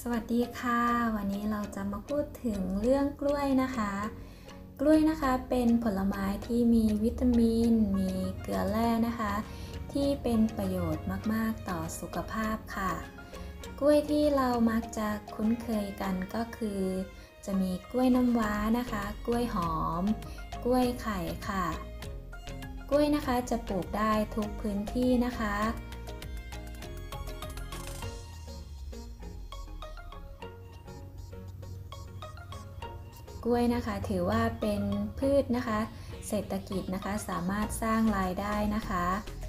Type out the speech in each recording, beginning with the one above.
วัสดีค่ะวันนี้เราจะมาพูดถึงเรื่องกล้วยนะคะกล้วยนะคะเป็นผลไม้ที่มีวิตามินมีเกลือแร่นะคะที่เป็นประโยชน์มากๆต่อสุขภาพค่ะกล้วยที่เรามักจะคุ้นเคยกันก็คือจะมีกล้วยน้ำว้านะคะกล้วยหอมกล้วยไข่ค่ะกล้วยนะคะจะปลูกได้ทุกพื้นที่นะคะกล้วยนะคะถือว่าเป็นพืชนะคะเศรษฐกิจนะคะสามารถสร้างรายได้นะคะ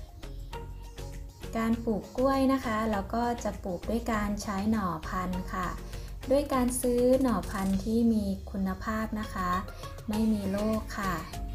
การปลูกกล้วยนะคะเราก็จะปลูกด้วยการใช้หน่อพันธุ์ค่ะด้วยการซื้อหน่อพันธุ์ที่มีคุณภาพนะคะไม่มีโรคค่ะ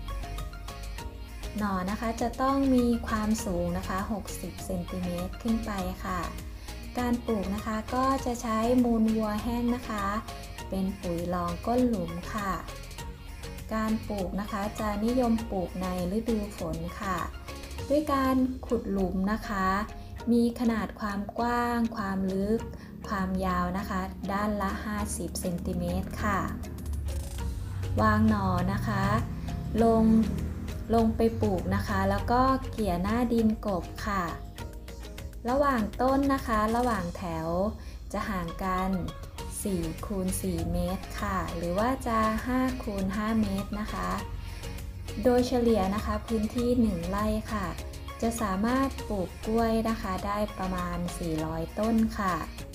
หน่อนะคะจะต้องมีความสูงนะคะ60 เซนติเมตรขึ้นไปค่ะการปลูกนะคะก็จะใช้มูลวัวแห้งนะคะเป็นปุ๋ยรองก้นหลุมค่ะการปลูกนะคะจะนิยมปลูกในฤดูฝนค่ะด้วยการขุดหลุมนะคะมีขนาดความกว้างความลึกความยาวนะคะด้านละ50 เซนติเมตรค่ะวางหน่อนะคะลงไปปลูกนะคะแล้วก็เกี่ยหน้าดินกบค่ะระหว่างต้นนะคะระหว่างแถวจะห่างกัน4 คูณ 4 เมตรค่ะหรือว่าจะ5 คูณ 5 เมตรนะคะโดยเฉลี่ยนะคะพื้นที่1 ไร่ค่ะจะสามารถปลูกกล้วยนะคะได้ประมาณ400 ต้นค่ะ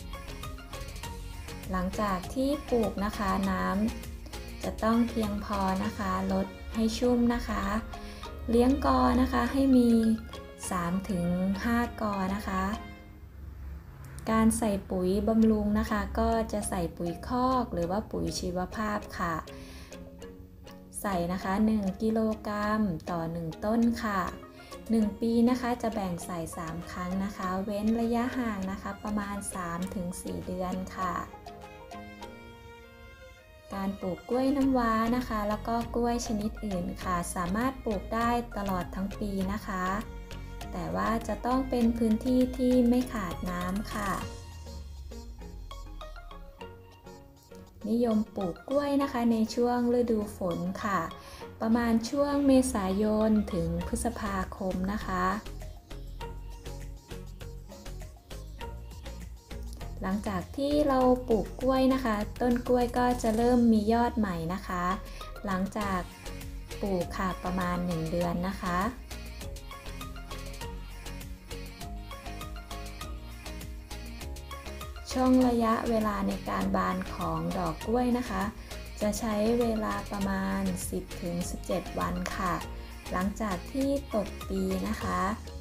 หลังจากที่ปลูกนะคะน้ำจะต้องเพียงพอนะคะลดให้ชุ่มนะคะเลี้ยงกอนะคะให้มี 3-5 กอนะคะการใส่ปุ๋ยบำรุงนะคะก็จะใส่ปุ๋ยคอกหรือว่าปุ๋ยชีวภาพค่ะใส่นะคะ1 กิโลกรัมต่อ1 ต้นค่ะ1 ปีนะคะจะแบ่งใส่3 ครั้งนะคะเว้นระยะห่างนะคะประมาณ 3-4 เดือนค่ะการปลูกกล้วยน้ำว้านะคะแล้วก็กล้วยชนิดอื่นค่ะสามารถปลูกได้ตลอดทั้งปีนะคะแต่ว่าจะต้องเป็นพื้นที่ที่ไม่ขาดน้ำค่ะนิยมปลูกกล้วยนะคะในช่วงฤดูฝนค่ะประมาณช่วงเมษายนถึงพฤษภาคมนะคะหลังจากที่เราปลูกกล้วยนะคะต้นกล้วยก็จะเริ่มมียอดใหม่นะคะหลังจากปลูกค่ะประมาณ1 เดือนนะคะช่วงระยะเวลาในการบานของดอกกล้วยนะคะจะใช้เวลาประมาณ 10-17 วันค่ะหลังจากที่ตกปีนะคะ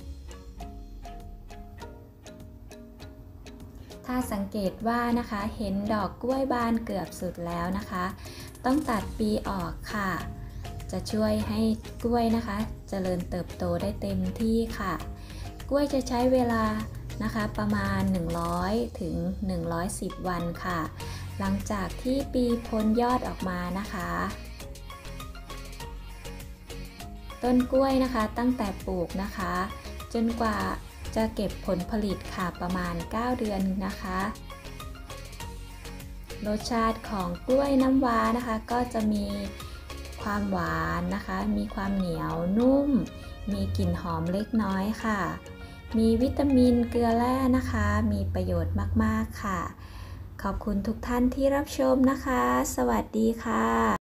ถ้าสังเกตว่านะคะเห็นดอกกล้วยบานเกือบสุดแล้วนะคะต้องตัดปีออกค่ะจะช่วยให้กล้วยนะคะเจริญเติบโตได้เต็มที่ค่ะกล้วยจะใช้เวลานะคะประมาณ100-110 วันค่ะหลังจากที่ปีพ้นยอดออกมานะคะต้นกล้วยนะคะตั้งแต่ปลูกนะคะจนกว่าจะเก็บผลผลิตค่ะประมาณ9 เดือนนะคะรสชาติของกล้วยน้ำว้านะคะก็จะมีความหวานนะคะมีความเหนียวนุ่มมีกลิ่นหอมเล็กน้อยค่ะมีวิตามินเกลือแร่นะคะมีประโยชน์มากๆค่ะขอบคุณทุกท่านที่รับชมนะคะสวัสดีค่ะ